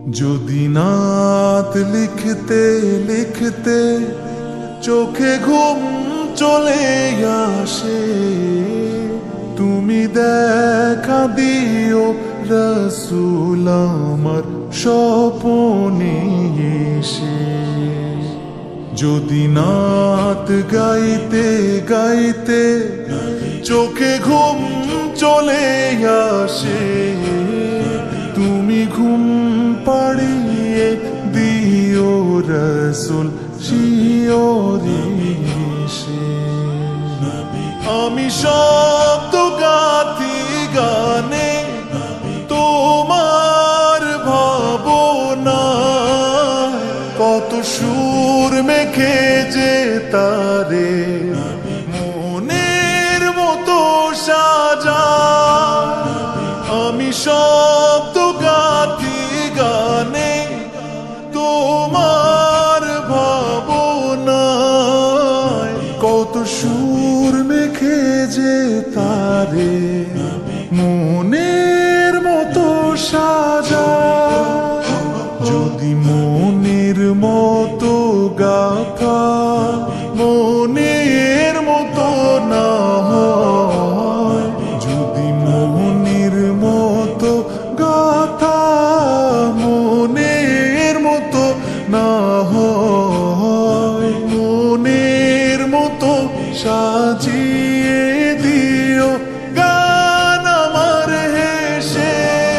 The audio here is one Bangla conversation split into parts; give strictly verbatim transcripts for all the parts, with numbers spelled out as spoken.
যদি নাত লিখতে লিখতে চোখে ঘুম চলে আসে, তুমি দেখা দিও রসুল আমার স্বপনে এসে। যদি নাত গাইতে গাইতে চোখে ঘুম চলে আসে, তুমি ঘুম পাড়িয়ে দিও রসুল শিয়রে এসে। আমি শব্দ গাথি গানে তোমার ভাবনা, কত সুর মেখে যে তারে মনের মতো সাজা। আমি শব্দ গাথি গানে তোমার ভাবনায়, কত সুর মেখে যে তারে মনের মতো সাজা। যদি মনের মতো গাথা মনের মতো না হয়, যদি মনের মতো গাথা মনের মতো না হয়, মনের মতো সাজিয়ে দিও গান আমার হেসে।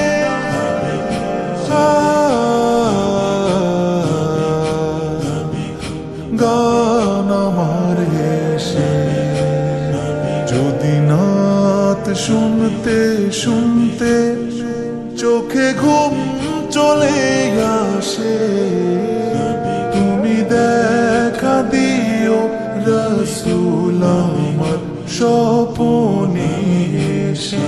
গান আমার হেসে। যদি নাত শুনতে শুনতে চোখে ঘুম চলে আসে, তুমি দেখা দিও রসুল আমার স্বপনে এসে।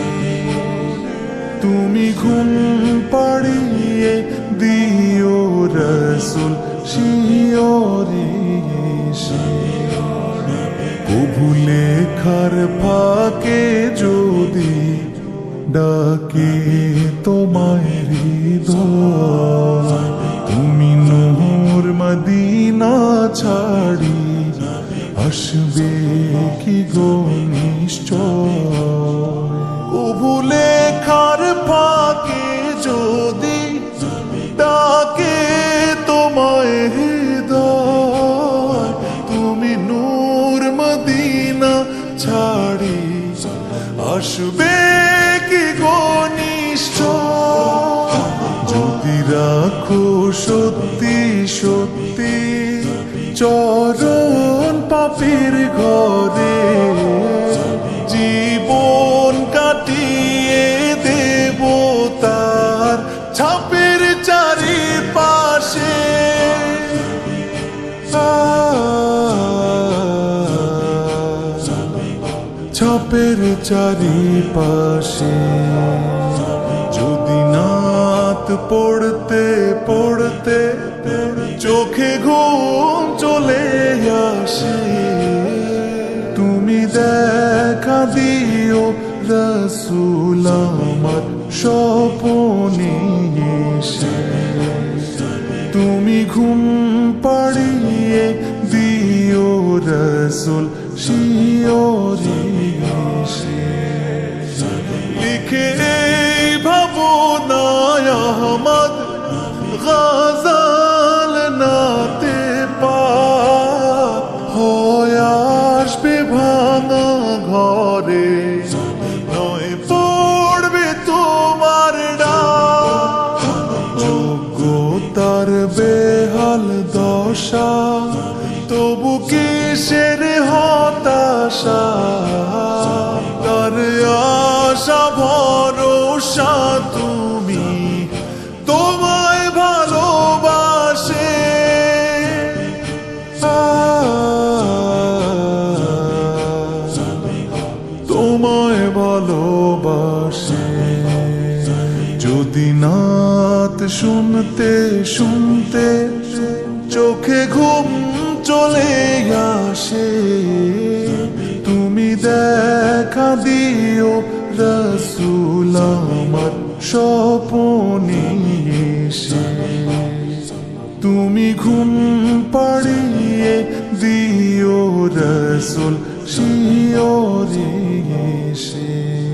তুমি ঘুম পাড়িয়ে দিও রসুল শিয়রে এসে। কবু লেখার ফাঁকে যদি ডাকে তোমায় হৃদয়, তুমি নূর মদিনা ছাড়ি আসবে কি গো নিশ্চয়। কবু লেখার ফাঁকে যদি ডাকে তোমায় হৃদয়, তুমি নূর মদিনা ছাড়ি আসবে কি গো নিশ্চয়। যদি রাখো সত্যি সত্যি চরণ পাপীর ঘরে, জীবন কাটিয়ে দেব তার ছাপের চারিপাশে। ছাপের চারিপাশে। যদি নাত পড়তে পড়তে চোখে ঘুম চলে আসে, তুমি দেখা দিও রসুল আমার স্বপনে এসে। তুমি ঘুম পাড়িয়ে দিও রসুল শিয়রে এসে। লিখে এই ভাবনায় আহমদ গজল নাতে পাক হয়ে আসবে ভাঙা ঘরে, নয় পড়বে তোমার ডাক। যোগ্যতার বেহাল দশা, তবু কিসের হতাশা। তার আশা ভরসা তুমি তোমায় ভালোবাসে। তোমায় ভালোবাসে। যদি নাত শুনতে শুনতে চোখে ঘুম চলে আসে, তুমি দেখা দিও রসুল আমার স্বপনে এসে। তুমি ঘুম পাড়িয়ে দিও রসুল শিওরে এসে।